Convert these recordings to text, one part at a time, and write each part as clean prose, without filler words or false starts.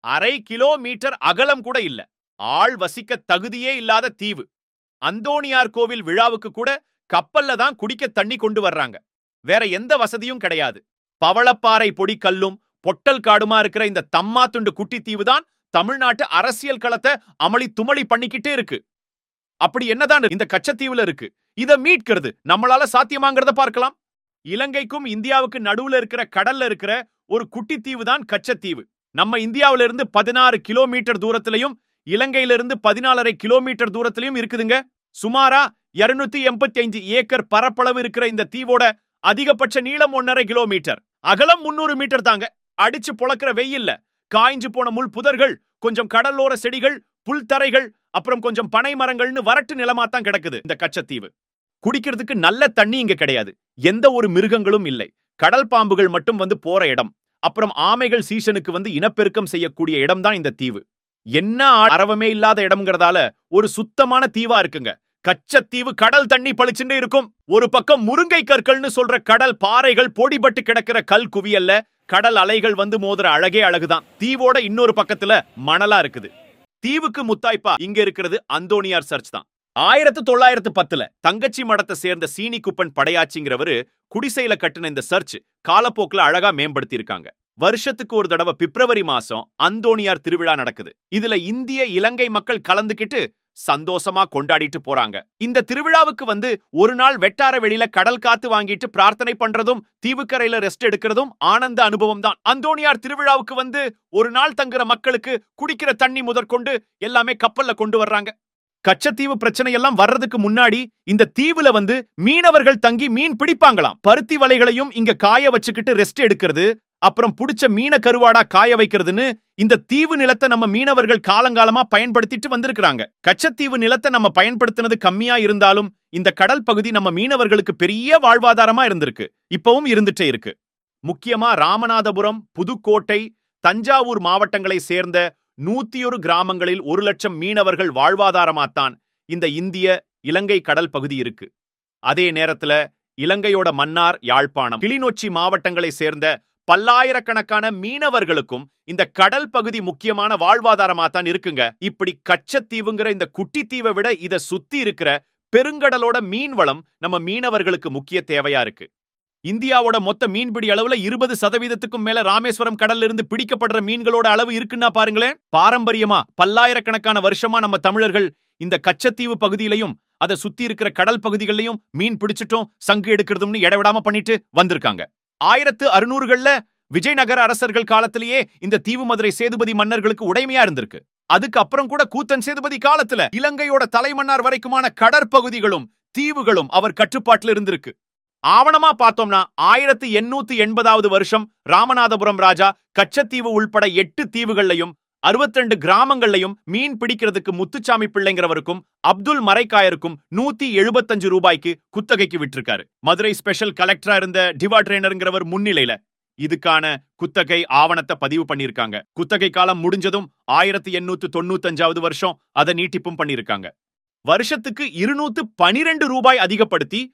அரை கிலோமீட்டர் அகலம் கூட இல்ல. ஆள் வசிக்க தகுதியே இல்லாத தீவு. அந்தோணியார் கோவில் விழாவுக்கு கூட கப்பல்ல தான் குடிக்க தண்ணி கொண்டு வர்றாங்க. வேற எந்த வசதியும் கிடையாது. பவளப்பாறை பொடி கல்லும் பொட்டல் காடுமா இருக்கிற இந்த தம்மா துண்டு குட்டி தீவு தான் தமிழ்நாட்டு அரசியல் களத்தை அமளி துமளி பண்ணிக்கிட்டே இருக்கு. அப்படி என்னதான் இந்த கச்சத்தீவுல இருக்கு? இத மீட்கிறது நம்மளால சாத்தியமாங்கிறத பார்க்கலாம். இலங்கைக்கும் இந்தியாவுக்கு நடுவுல இருக்கிற கடல்ல இருக்கிற ஒரு குட்டி தீவு தான் கச்சத்தீவு. நம்ம இந்தியாவில இருந்து 16 கிலோமீட்டர் தூரத்திலையும் இலங்கையிலிருந்து 14.5 கிலோமீட்டர் தூரத்திலையும் இருக்குதுங்க. சுமாரா 285 ஏக்கர் பரப்பளவு இருக்கிற இந்த தீவோட அதிகபட்ச நீளம் 1.5 கிலோமீட்டர், அகலம் 300 மீட்டர் தாங்க. அடிச்சு பொளக்கிற வெயில்ல காய்ஞ்சு போன முள் புதர்கள், கொஞ்சம் கடலோர செடிகள், புல் தரைகள், அப்புறம் கொஞ்சம் பனை மரங்கள்னு வறட்டு நிலமாத்தான் கிடக்குது இந்த கச்சத்தீவு. குடிக்கிறதுக்கு நல்ல தண்ணி இங்க கிடையாது. எந்த ஒரு மிருகங்களும் இல்லை. கடல் பாம்புகள் மட்டும் வந்து போற இடம். அப்புறம் ஆமைகள் சீசனுக்கு வந்து இனப்பெருக்கம் செய்யக்கூடிய இடம் தான் இந்த தீவு. என்ன அரவமே இல்லாத இடம்ங்கிறதால ஒரு சுத்தமான தீவா இருக்குங்க. கச்சத்தீவு கடல் தண்ணி பளிச்சுட்டே இருக்கும். ஒரு பக்கம் முருங்கை கற்கள்னு சொல்ற கடல் பாறைகள் பொடிபட்டு கிடக்கிற கல் குவியல்ல கடல் அலைகள் வந்து மோதுற அழகே அழகுதான். தீவோட இன்னொரு பக்கத்துல மணலா இருக்குது. தீவுக்கு முத்தாய்ப்பா இங்க இருக்கிறது அந்தோணியார் சர்ச் தான். 1910 தங்கச்சி மடத்தை சேர்ந்த சீனி குப்பன் படையாச்சிங்கிறவரு குடிசையில கட்டின இந்த சர்ச் காலப்போக்குல அழகா மேம்படுத்தி இருக்காங்க. வருஷத்துக்கு ஒரு தடவை பிப்ரவரி மாசம் அந்தோணியார் திருவிழா நடக்குது. இதுல இந்திய இலங்கை மக்கள் கலந்துக்கிட்டு சந்தோஷமா கொண்டாடிட்டு போறாங்க. இந்த திருவிழாவுக்கு வந்து ஒரு நாள் வெட்டார வெளியில கடல் காத்து வாங்கிட்டு பிரார்த்தனை பண்றதும் தீவுக்கரையில ரெஸ்ட் எடுக்கிறதும் ஆனந்த அனுபவம் தான். அந்தோணியார் திருவிழாவுக்கு வந்து ஒரு நாள் தங்குற மக்களுக்கு குடிக்கிற தண்ணி முதற்கொண்டு எல்லாமே கப்பல்ல கொண்டு வர்றாங்க. கச்சத்தீவு பிரச்சனை எல்லாம் வர்றதுக்கு முன்னாடி இந்த தீவுல வந்து மீனவர்கள் தங்கி மீன் பிடிப்பாங்களாம். பருத்தி வலைகளையும் இங்க காய வச்சுக்கிட்டு ரெஸ்ட் எடுக்கிறது, அப்புறம் புடிச்ச மீன கருவாடா காய வைக்கிறதுன்னு இந்த தீவு நிலத்தை நம்ம மீனவர்கள் காலங்காலமா பயன்படுத்திட்டு வந்திருக்கிறாங்க. கச்சத்தீவு நிலத்தை நம்ம பயன்படுத்தினது கம்மியா இருந்தாலும் இந்த கடல் பகுதி நம்ம மீனவர்களுக்கு பெரிய வாழ்வாதாரமா இருந்திருக்கு. இப்பவும் இருந்துட்டே இருக்கு. முக்கியமா ராமநாதபுரம், புதுக்கோட்டை, தஞ்சாவூர் மாவட்டங்களை சேர்ந்த 101 கிராமங்களில் 1 லட்சம் மீனவர்கள் வாழ்வாதாரமாத்தான் இந்த இந்திய இலங்கை கடல் பகுதி இருக்கு. அதே நேரத்துல இலங்கையோட மன்னார், யாழ்ப்பாணம், கிளிநொச்சி மாவட்டங்களை சேர்ந்த பல்லாயிரக்கணக்கான மீனவர்களுக்கும் இந்த கடல் பகுதி முக்கியமான வாழ்வாதாரமாத்தான் இருக்குங்க. இப்படி கச்சத்தீவுங்கிற இந்த குட்டி தீவை விட இத சுத்தி இருக்கிற பெருங்கடலோட மீன் வளம் நம்ம மீனவர்களுக்கு முக்கிய தேவையா இருக்கு. இந்தியாவோட மொத்த மீன்பிடி அளவுல 20% மேல ராமேஸ்வரம் கடல்ல இருந்து பிடிக்கப்படுற மீன்களோட அளவு இருக்குன்னா பாருங்களேன். பாரம்பரியமா பல்லாயிரக்கணக்கான வருஷமா நம்ம தமிழர்கள் இந்த கச்சத்தீவு பகுதியிலையும் அதை சுத்தி இருக்கிற கடல் பகுதிகளிலையும் மீன் பிடிச்சிட்டோம், சங்கு எடுக்கிறதும்னு இடவிடாம பண்ணிட்டு வந்திருக்காங்க. 1600கள்ல விஜயநகர அரசர்கள் காலத்திலேயே இந்த தீவு மதுரை சேதுபதி மன்னர்களுக்கு உடைமையா இருந்திருக்கு. அதுக்கு அப்புறம் கூட கூத்தன் சேதுபதி காலத்துல இலங்கையோட தலைமன்னார் வரைக்குமான கடற்பகுதிகளும் தீவுகளும் அவர் கட்டுப்பாட்டுல இருந்திருக்கு. ஆவணமா பார்த்தோம்னா 1880வது வருஷம் ராமநாதபுரம் ராஜா கச்சத்தீவு உள்பட 8 தீவுகள்லையும் 62 கிராமங்கள்லையும் மீன் பிடிக்கிறதுக்கு முத்துச்சாமி பிள்ளைங்கிறவருக்கும் அப்துல் மரைக்காயருக்கும் 175 ரூபாய்க்கு குத்தகைக்கு விட்டிருக்காரு. மதுரை ஸ்பெஷல் கலெக்டரா இருந்த டிவா ட்ரெய்னர்ங்கிறவர் முன்னிலையில இதுக்கான குத்தகை ஆவணத்தை பதிவு பண்ணிருக்காங்க. குத்தகை காலம் முடிஞ்சதும் 1895வது வருஷம் அதை நீட்டிப்பும் பண்ணிருக்காங்க. வருஷத்துக்கு 212 ரூபாய் அதிகப்படுத்தி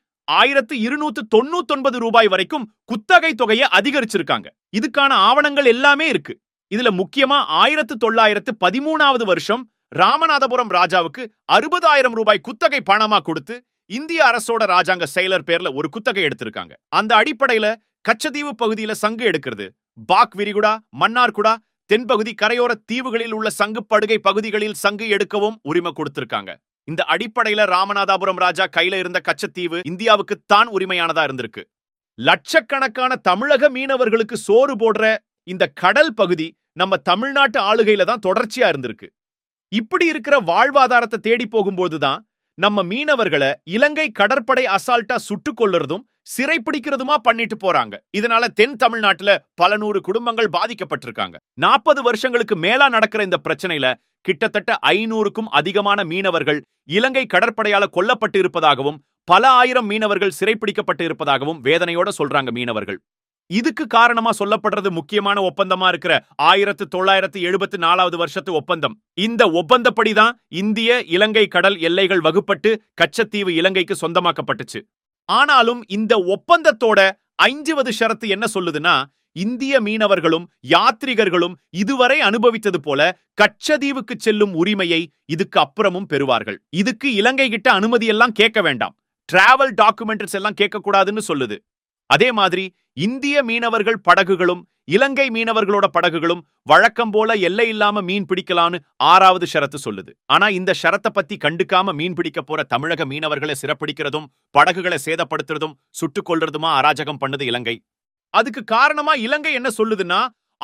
1299 ரூபாய் வரைக்கும் குத்தகை தொகையை அதிகரிச்சிருக்காங்க. இதுக்கான ஆவணங்கள் எல்லாமே இருக்கு. இதுல முக்கியமா 1913வது வருஷம் ராமநாதபுரம் ராஜாவுக்கு 60,000 ரூபாய் குத்தகை பணமா கொடுத்து இந்திய அரசோட ராஜாங்க செயலர் பேர்ல ஒரு குத்தகை எடுத்திருக்காங்க. அந்த அடிப்படையில கச்சத்தீவு பகுதியில சங்கு எடுக்கிறது, பாக் விரிகுடா, மன்னார்குடா, தென்பகுதி கரையோர தீவுகளில் உள்ள சங்கு படுகை பகுதிகளில் சங்கு எடுக்கவும் உரிமை கொடுத்திருக்காங்க. இந்த அடிப்படையில ராமநாதபுரம் ராஜா கையில இருந்த கச்சத்தீவு இந்தியாவுக்கு தான் உரிமையானதா இருந்திருக்கு. லட்சக்கணக்கான தமிழக மீனவர்களுக்கு சோறு போடுற இந்த கடல் பகுதி நம்ம தமிழ்நாட்டு ஆளுகையில தான் தொடர்ச்சியா இருந்திருக்கு. இப்படி இருக்கிற வாழ்வாதாரத்தை தேடி போகும்போதுதான் நம்ம மீனவர்களை இலங்கை கடற்படை அசால்ட்டா சுட்டுக் கொள்ளுறதும் சிறைப்பிடிக்கிறதுமா பண்ணிட்டு போறாங்க. இதனால தென் தமிழ்நாட்டுல பல 100 குடும்பங்கள் பாதிக்கப்பட்டிருக்காங்க. 40 வருஷங்களுக்கு மேலா நடக்கிற இந்த பிரச்சனையில கிட்டத்தட்ட 500க்கும் அதிகமான மீனவர்கள் இலங்கை கடற்படையால கொல்லப்பட்டு இருப்பதாகவும் பல ஆயிரம் மீனவர்கள் சிறைப்பிடிக்கப்பட்டு இருப்பதாகவும் வேதனையோட சொல்றாங்க மீனவர்கள். இதுக்கு காரணமா சொல்லப்படுறது முக்கியமான ஒப்பந்தமா இருக்கிற 1974வது வருஷத்து ஒப்பந்தம். இந்த ஒப்பந்தப்படிதான் இந்திய இலங்கை கடல் எல்லைகள் வகுப்பட்டு கச்சத்தீவு இலங்கைக்கு சொந்தமாக்கப்பட்டுச்சு. ஆனாலும் இந்த ஒப்பந்தத்தோட 5வது ஷரத்து என்ன சொல்லுதுன்னா, இந்திய மீனவர்களும் யாத்ரிகர்களும் இதுவரை அனுபவித்தது போல கச்சதீவுக்கு செல்லும் உரிமையை இதுக்கு அப்புறமும் பெறுவார்கள். இதுக்கு இலங்கை கிட்ட அனுமதி எல்லாம் கேட்க வேண்டாம், டிராவல் டாக்குமெண்ட்ஸ் எல்லாம் கேட்க கூடாதுன்னு சொல்லுது. அதே மாதிரி இந்திய மீனவர்கள் படகுகளும் இலங்கை மீனவர்களோட படகுகளும் வழக்கம் போல எல்லை இல்லாம மீன் பிடிக்கலான்னு 6வது ஷரத்து சொல்லுது. ஆனா இந்த ஷரத்தை பத்தி கண்டுக்காம மீன் பிடிக்க போற தமிழக மீனவர்களை சிறப்பிடிக்கிறதும் படகுகளை சேதப்படுத்துறதும் சுட்டுக் கொள்றதுமா அராஜகம் பண்ணுது இலங்கை. அதுக்கு காரணமா இலங்கை என்ன சொல்லுதுன்னா,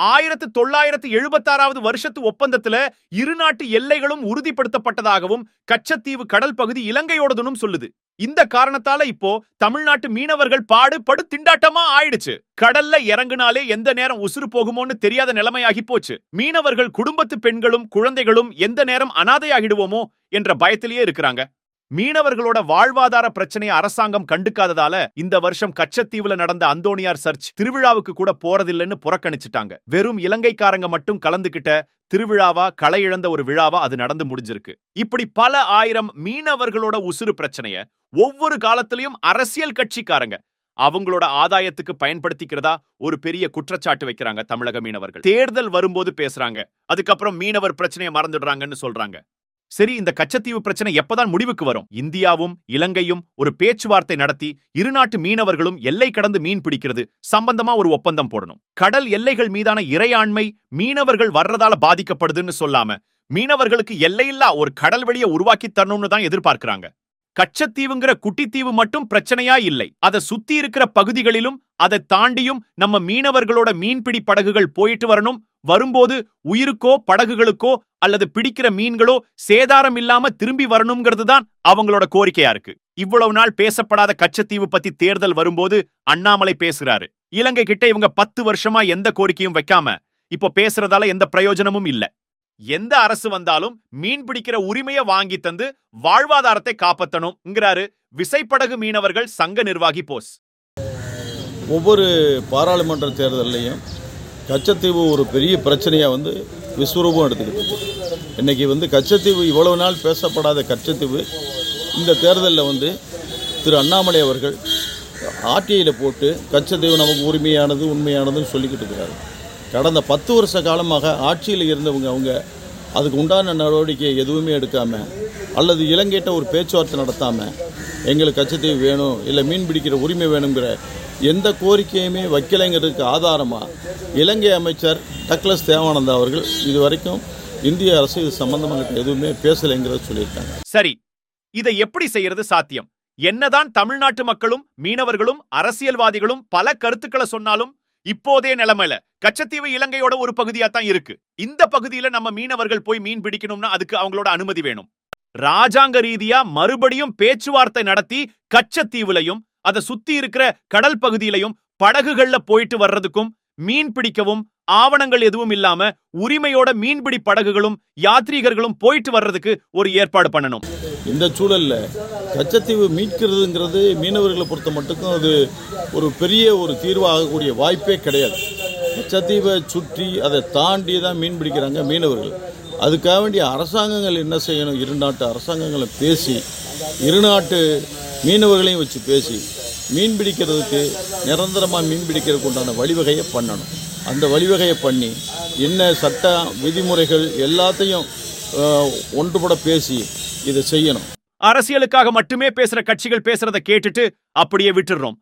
1976வது வருஷத்து ஒப்பந்தத்துல இரு நாட்டு எல்லைகளும் உறுதிப்படுத்தப்பட்டதாகவும் கச்சத்தீவு கடல் பகுதி இலங்கையோடதுன்னு சொல்லுது. இந்த காரணத்தால இப்போ தமிழ்நாட்டு மீனவர்கள் படு திண்டாட்டமா ஆயிடுச்சு. கடல்ல இறங்குனாலே எந்த நேரம் உசுறு போகுமோன்னு தெரியாத நிலைமையாகி போச்சு. மீனவர்கள் குடும்பத்து பெண்களும் குழந்தைகளும் எந்த நேரம் அனாதையாகிடுவோமோ என்ற பயத்திலேயே இருக்கிறாங்க. மீனவர்களோட வாழ்வாதார பிரச்சனையை அரசாங்கம் கண்டுக்காததால இந்த வருஷம் கச்சத்தீவுல நடந்த அந்தோணியார் சர்ச் திருவிழாவுக்கு கூட போறதில்லைன்னு புறக்கணிச்சுட்டாங்க. வெறும் இலங்கைக்காரங்க மட்டும் கலந்துகிட்ட திருவிழாவா, களை இழந்த ஒரு விழாவா அது நடந்து முடிஞ்சிருக்கு. இப்படி பல ஆயிரம் மீனவர்களோட உசுறு பிரச்சனைய ஒவ்வொரு காலத்திலையும் அரசியல் கட்சிக்காரங்க அவங்களோட ஆதாயத்துக்கு பயன்படுத்திக்கிறதா ஒரு பெரிய குற்றச்சாட்டு வைக்கிறாங்க தமிழக மீனவர்கள். தேர்தல் வரும்போது பேசுறாங்க, அதுக்கப்புறம் மீனவர் பிரச்சனையை மறந்துடுறாங்கன்னு சொல்றாங்க. சரி, இந்த கச்சத்தீவு பிரச்சனை எப்பதான் முடிவுக்கு வரும்? இந்தியாவும் இலங்கையும் ஒரு பேச்சுவார்த்தை நடத்தி இரு நாட்டு மீனவர்களும் எல்லை கடந்து மீன் பிடிக்கிறது சம்பந்தமா ஒரு ஒப்பந்தம் போடணும். கடல் எல்லைகள் மீதான இறையாண்மை மீனவர்கள் வர்றதால பாதிக்கப்படுதுன்னு சொல்லாம மீனவர்களுக்கு எல்லையில்லா ஒரு கடல் வெளியை உருவாக்கி தரணும்னு தான் எதிர்பார்க்கிறாங்க. கச்சத்தீவுங்கிற குட்டித்தீவு மட்டும் பிரச்சனையா இல்லை, அதை சுத்தி இருக்கிற பகுதிகளிலும் அதை தாண்டியும் நம்ம மீனவர்களோட மீன்பிடி படகுகள் போயிட்டு வரணும். வரும்போது உயிருக்கோ படகுகளுக்கோ அல்லது பிடிக்கிற மீன்களோ சேதாரம் இல்லாம திரும்பி வரணுங்கிறது தான் அவங்களோட கோரிக்கையா இருக்கு. இவ்வளவு நாள் பேசப்படாத கச்சத்தீவு பத்தி தேர்தல் வரும்போது அண்ணாமலை பேசுறாரு. இலங்கை கிட்ட இவங்க 10 வருஷமா எந்த கோரிக்கையும் வைக்காம இப்போ பேசுறதால எந்த பிரயோஜனமும் இல்ல. எந்த அரசு வந்தாலும் மீன் பிடிக்கிற உரிமையை வாங்கி தந்து வாழ்வாதாரத்தை காப்பாற்றணும்ங்கிறாரு விசைப்படகு மீனவர்கள் சங்க நிர்வாகி போஸ். ஒவ்வொரு பாராளுமன்ற தேர்தலையும் கச்சத்தீவு ஒரு பெரிய பிரச்சனையாக விஸ்வரூபம் எடுத்துக்கிட்டு இன்றைக்கி கச்சத்தீவு இவ்வளவு நாள் பேசப்படாத கச்சத்தீவு இந்த தேர்தலில் திரு அண்ணாமலை அவர்கள் ஆர்டிஐயில் போட்டு கச்சத்தீவு நமக்கு உரிமையானது உண்மையானதுன்னு சொல்லிக்கிட்டு இருக்கிறாரு. கடந்த 10 வருஷ காலமாக ஆட்சியில் இருந்தவங்க அதுக்கு உண்டான நடவடிக்கை எதுவுமே எடுக்காமல் அல்லது இலங்கையிட்ட ஒரு பேச்சுவார்த்தை நடத்தாமல் எங்களுக்கு கச்சத்தீவு வேணும் இல்லை மீன் பிடிக்கிற உரிமை வேணுங்கிற எந்த கோரிக்கையுமே வைக்கலைங்கிறதுக்கு ஆதாரமாக இலங்கை அமைச்சர் டக்ளஸ் தேவானந்தா அவர்கள் இதுவரைக்கும் இந்திய அரசு இது சம்பந்தமாக எதுவுமே பேசலைங்கிறத சொல்லியிருக்காங்க. சரி, இதை எப்படி செய்யறது சாத்தியம்? என்னதான் தமிழ்நாட்டு மக்களும் மீனவர்களும் அரசியல்வாதிகளும் பல கருத்துக்களை சொன்னாலும் இப்போதைய நிலைமையில கச்சத்தீவு இலங்கையோட ஒரு பகுதியா தான் இருக்கு. இந்த பகுதியில நம்ம மீனவர்கள் போய் மீன் பிடிக்கணும்னா அதுக்கு அவங்களோட அனுமதி வேணும். ராஜாங்க ரீதியா மறுபடியும் பேச்சுவார்த்தை நடத்தி கச்சத்தீவுலையும் அதை சுத்தி இருக்கிற கடல் பகுதியிலையும் படகுகள்ல போயிட்டு வர்றதுக்கும் மீன் பிடிக்கவும் ஆவணங்கள் எதுவும் இல்லாம உரிமையோட மீன்பிடி படகுகளும் யாத்ரீகர்களும் போயிட்டு வர்றதுக்கு ஒரு ஏற்பாடு பண்ணணும். இந்த சூழல்ல கச்சத்தீவு மீட்கிறதுங்கிறது மீனவர்களை பொறுத்த மட்டுக்கும் அது ஒரு பெரிய ஒரு தீர்வாகக்கூடிய வாய்ப்பே கிடையாது. கச்சத்தீவை சுற்றி அதை தாண்டி தான் மீன் பிடிக்கிறாங்க மீனவர்கள். அதுக்காக வேண்டிய அரசாங்கங்கள் என்ன செய்யணும்? இரு நாட்டு அரசாங்கங்களை பேசி இரு நாட்டு மீனவர்களையும் வச்சு பேசி மீன் பிடிக்கிறதுக்கு நிரந்தரமாக மீன் பிடிக்கிறதுக்கு உண்டான வழிவகையை பண்ணணும். அந்த வழிவகையை பண்ணி என்ன சட்ட விதிமுறைகள் எல்லாத்தையும் ஒன்றுபட பேசி இதை செய்யணும். அரசியலுக்காக மட்டுமே பேசுற கட்சிகள் பேசுறத கேட்டுட்டு அப்படியே விட்டுறோம்.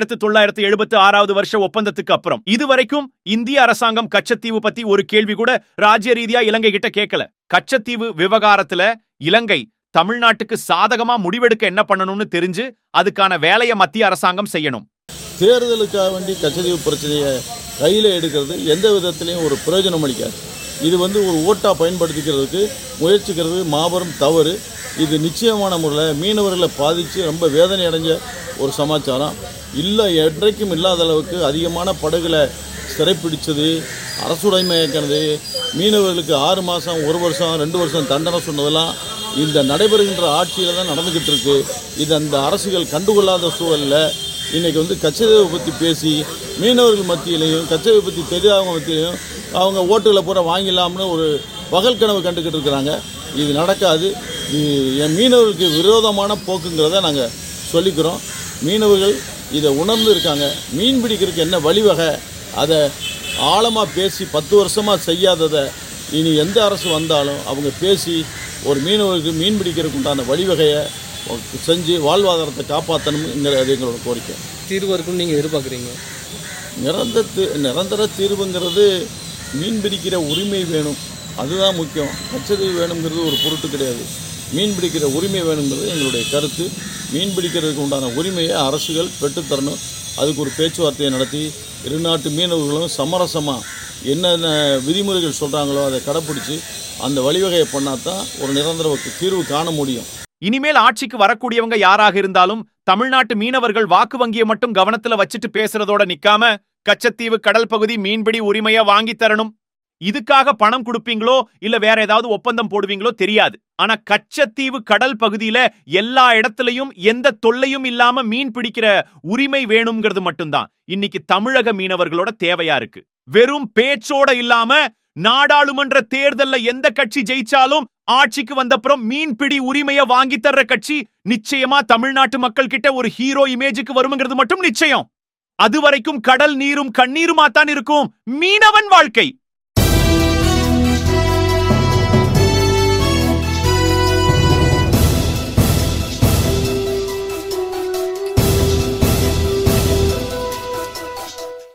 1976வது வருஷ ஒப்பந்தத்துக்கு அப்புறம் இதுவரைக்கும் இந்திய அரசாங்கம் கச்சத்தீவு பத்தி ஒரு கேள்வி கூட ராஜ்ய ரீதியா இலங்கை கிட்ட கேட்கல. கச்சத்தீவு விவகாரத்துல இலங்கை தமிழ்நாட்டுக்கு சாதகமா முடிவெடுக்க என்ன பண்ணணும்னு தெரிஞ்சு அதுக்கான வேலையை மத்திய அரசாங்கம் செய்யணும். தேர்தலுக்காக வேண்டி கச்சத்தீவு பிரச்சனையை கையில் எடுக்கிறது எந்த விதத்திலையும் ஒரு பிரயோஜனம் அளிக்காது. இது ஒரு ஓட்டாக பயன்படுத்திக்கிறதுக்கு முயற்சிக்கிறது மாபெரும் தவறு. இது நிச்சயமான முறையில் மீனவர்களை பாதித்து ரொம்ப வேதனை அடைஞ்ச ஒரு சமாச்சாரம். இல்லை, என்றைக்கும் இல்லாத அளவுக்கு அதிகமான படகுகளை சிறைப்பிடிச்சது, அரசுடைமையாக்கிறது, மீனவர்களுக்கு 6 மாதம் 1 வருஷம் 2 வருஷம் தண்டனை சொன்னதெல்லாம் இந்த நடைபெறுகின்ற ஆட்சியில் தான் நடந்துக்கிட்டு இருக்கு. இது அந்த அரசுகள் கண்டுகொள்ளாத சூழலில் இன்றைக்கி கச்சத்தீவை பற்றி பேசி மீனவர்கள் மத்தியிலையும் கச்சத்தீவை பற்றி தெரியாதவங்க மத்தியிலையும் அவங்க ஓட்டுகளை பூரா வாங்கிடலாம்னு ஒரு பகல் கனவு கண்டுக்கிட்டு இருக்கிறாங்க. இது நடக்காது. என் மீனவர்களுக்கு விரோதமான போக்குங்கிறத நாங்கள் சொல்லிக்கிறோம். மீனவர்கள் இதை உணர்ந்து இருக்காங்க. மீன் பிடிக்கிறதுக்கு என்ன வழிவகை அதை ஆழமாக பேசி 10 வருஷமாக செய்யாததை இனி எந்த அரசு வந்தாலும் அவங்க பேசி ஒரு மீனவருக்கு மீன் பிடிக்கிறதுக்கு உண்டான வழிவகையை செஞ்சு வாழ்வாதாரத்தை காப்பாற்றணுங்கிறது எங்களோட கோரிக்கை. தீர்வு இருக்குன்னு நீங்கள் எதிர்பார்க்குறீங்க? நிரந்தர தீர்வுங்கிறது மீன் பிடிக்கிற உரிமை வேணும், அதுதான் முக்கியம். கச்சதீவு வேணுங்கிறது ஒரு பொருட்டு கிடையாது. மீன் பிடிக்கிற உரிமை வேணுங்கிறது எங்களுடைய கருத்து. மீன் பிடிக்கிறதுக்கு உண்டான உரிமையை அரசுகள் பெற்றுத்தரணும். அதுக்கு ஒரு பேச்சுவார்த்தையை நடத்தி இரு நாட்டு மீனவர்களும் சமரசமாக என்னென்ன விதிமுறைகள் சொல்கிறாங்களோ அதை கடைப்பிடிச்சி அந்த வழிவகையை பண்ணால் தான் ஒரு நிரந்தர தீர்வு காண முடியும். இனிமேல் ஆட்சிக்கு வரக்கூடியவங்க யாராக இருந்தாலும் தமிழ்நாட்டு மீனவர்கள் வாக்கு வங்கியை மட்டும் கவனத்துல வச்சுட்டு பேசுறதோட நிக்காம கச்சத்தீவு கடல் பகுதி மீன்பிடி உரிமைய வாங்கி தரணும். இதுக்காக பணம் கொடுப்பீங்களோ இல்ல வேற ஏதாவது ஒப்பந்தம் போடுவீங்களோ தெரியாது. ஆனா கச்சத்தீவு கடல் பகுதியில எல்லா இடத்துலயும் எந்த தொல்லையும் இல்லாம மீன் பிடிக்கிற உரிமை வேணும்ங்கிறது மட்டும்தான் இன்னைக்கு தமிழக மீனவர்களோட தேவையா இருக்கு. வெறும் பேச்சோட இல்லாம நாடாளுமன்ற தேர்தல்ல எந்த கட்சி ஜெயிச்சாலும் ஆட்சிக்கு வந்தப்புறம் மீன்பிடி உரிமையை வாங்கி தர்ற கட்சி நிச்சயமா தமிழ்நாட்டு மக்கள் கிட்ட ஒரு ஹீரோ இமேஜுக்கு வரும்ங்கிறது மட்டும் நிச்சயம். அதுவரைக்கும் கடல் நீரும் கண்ணீருமா தான் இருக்கும் மீனவன் வாழ்க்கை.